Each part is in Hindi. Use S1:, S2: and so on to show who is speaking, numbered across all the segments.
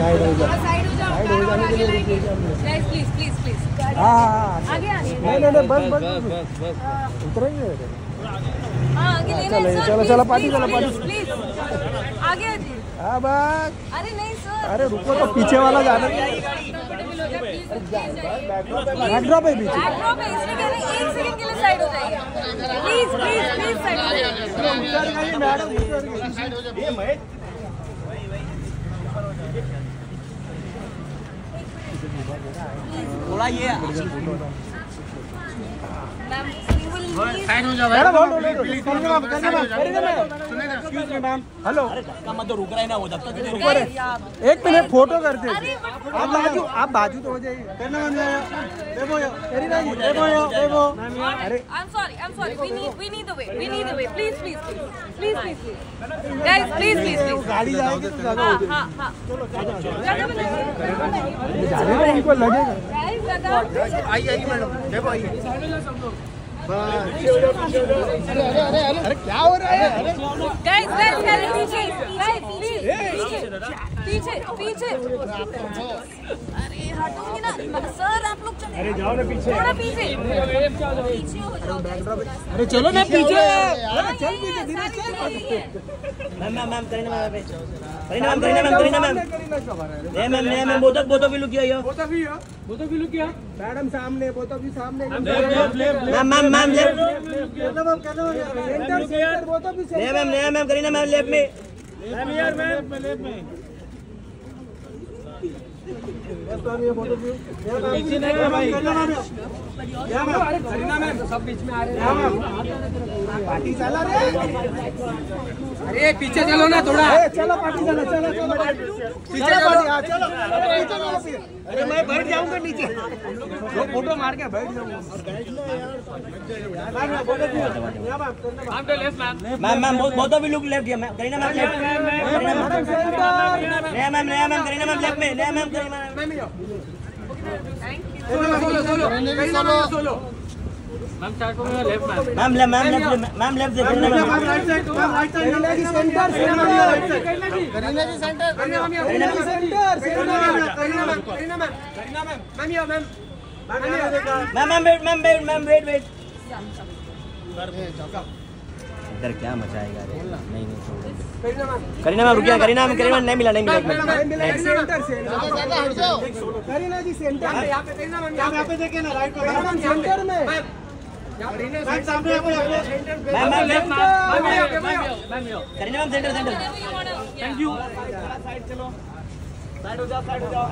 S1: साइड हो जाओ,
S2: प्लीज।
S1: हाँ
S2: आगे
S1: नहीं बस उतरेंगे। चलो चलो पार्टी
S2: प्लीज आगे।
S1: हाँ बस,
S2: अरे नहीं सर,
S1: अरे रुको तो पीछे वाला जाने बैकड्रॉप है पीछे,
S2: बैकड्रॉप है इसलिए कह रहे हैं 1 सेकंड के लिए साइड हो जाइए प्लीज साइड हो जाइए
S1: मैडम।
S3: थोड़ा ये
S2: साइड हो जाओ
S1: मैम। हेलो
S3: मत तो रुक रहा है ना वो जब तक
S1: ऊपर है, 1 मिनट फोटो करते हैं। आप बाजू तो हो जाइए।
S2: अरे I'm sorry we need the way please guys please
S1: गाड़ी जाएगी तो ज़्यादा हो जाएगी।
S2: हाँ
S1: जाने में उनको लगेगा।
S3: आइए मैडम, देखो आइए।
S1: अरे क्या हो रहा है?
S2: पीछे अरे हटोगे ना सर, आप लोग चलो।
S1: अरे जाओ ना पीछे,
S2: थोड़ा पीछे हो जाओ।
S1: अरे चलो ना पीछे,
S2: अरे
S1: चल पीछे धीरे चल।
S3: मैम करीना मैम बोतो भी लुक किया
S1: मैडम सामने, बोतो भी सामने।
S3: मैम लेफ्ट
S1: सेंटर बोतो भी centre.
S3: Ma'am Kareena ma'am left में।
S1: सब बीच में आ रहे हैं। पार्टी चला रे, अरे पीछे चलो ना थोड़ा। चलो पार्टी चलो पीछे चलो। अरे मैं बैठ जाऊंगा नीचे, फोटो मार के बैठ जाऊंगा।
S3: मैम बोतो भी लुक लेफ्ट है। Kareena ma'am left. Ma'am Kareena ma'am left में। मैम
S1: सोलो
S3: मैम स्टार्ट हो गया लेफ्ट मैम लेफ्ट से Kareena ma'am
S1: right side Kareena ji centre Kareena ji centre
S3: ma'am wait इधर क्या मचाएगा रे। नहीं करीना मैम रुकिए। करीना मैम नहीं मिला
S1: सेंटर से करीना जी सेंटर में। यहाँ पे करीना मैम, यहाँ पे देखे ना राइट में सेंटर में। सामने
S3: ma'am left Kareena ma'am centre. Thank you.
S1: Side चलो, साइड हो जाओ।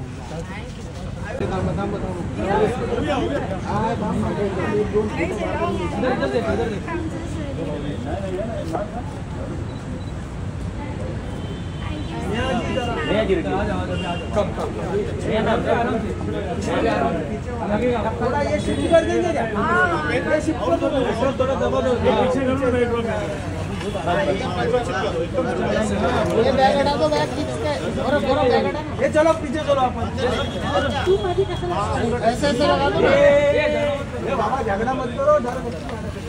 S1: थोड़ा ये शिफ्ट कर देंगे क्या? ये शिफ्ट कर दो, थोड़ा दबा दो। ये बैग हटा दो, बैग खींच के और बैग हटा। ये चलो पीछे चलो अपन। ऐसे लगा दो। ये बाबा झगड़ा मत करो, डर मत।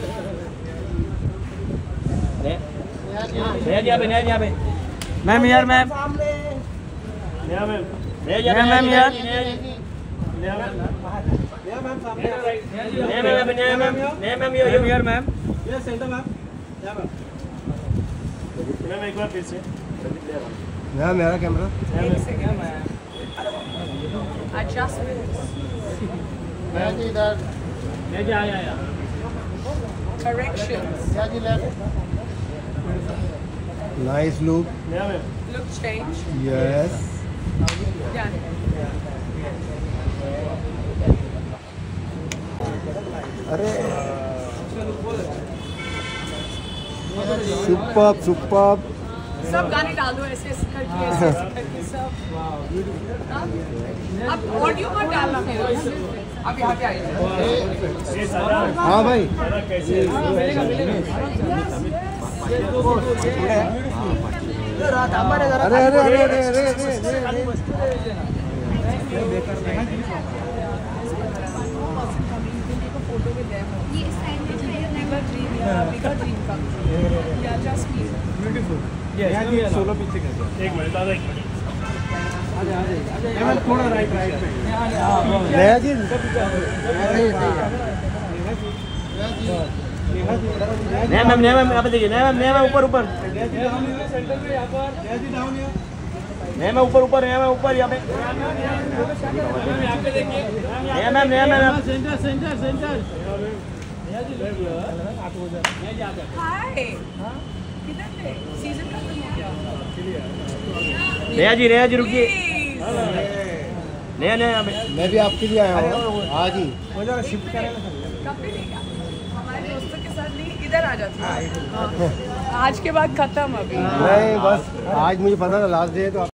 S3: यहाँ पे
S1: मैम यार मैम
S3: एक बार फिर से
S1: मेरा camera Nice look.
S2: Look change.
S1: Yes.
S2: Yeah.
S1: अरे सुपर्ब।
S2: सब गाने डाल दो ऐसे करके सब। अब ऑडियो मत डालना फिर। अब यहाँ पे आइए।
S1: हाँ भाई।
S3: सोलो पीछे एक मिनट।
S1: थोड़ा राइट में
S4: नया जी
S3: नया मैम यहाँ पे देखिए, नया मैम ऊपर ऊपर, नया मैम ऊपर यहाँ पे नया मैम सेंटर
S2: हाय किधर थे सीजन खत्म हो गया
S3: नया जी रुकिए, नया यहाँ पे
S4: मैं भी आपके लिए आया हूँ आज ही।
S1: शिफ्ट करें
S2: कभी नहीं क्या हमारे दोस्तों के साथ नहीं इधर आ जाते आज के बाद खत्म अभी
S4: नहीं बस आज मुझे पता था लास्ट डे तो